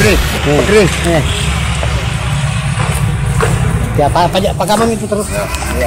Chris. Ya, Pak Kamang itu terus. Ya.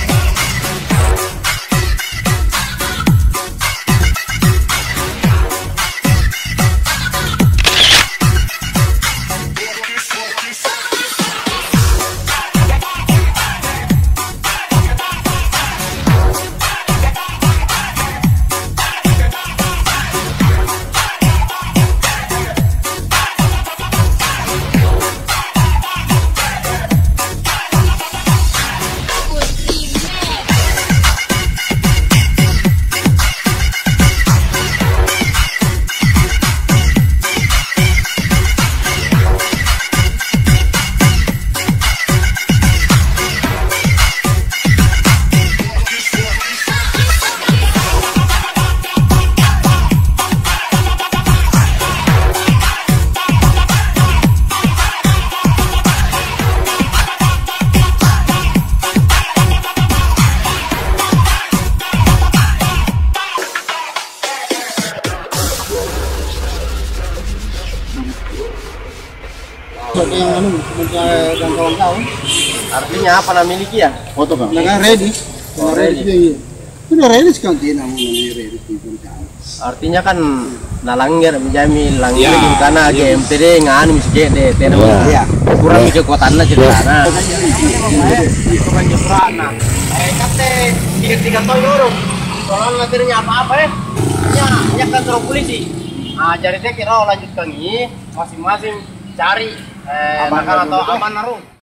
Yang kawan-kawan. Artinya apa namanya miliki ya? Foto kan? Nah, ready. Sudah ready sekanti namanya ready. Artinya kan nalangir menjami langir karena GMTD nganu misi deh tenang ya. Kurang mikir kekuatan aja karena. Kate tiga tahun dulu. Soalnya materinya apa-apa ya? Ya kantor polisi. Nah, jadi saya kira lanjut lagi masing-masing cari makan atau aman naruh.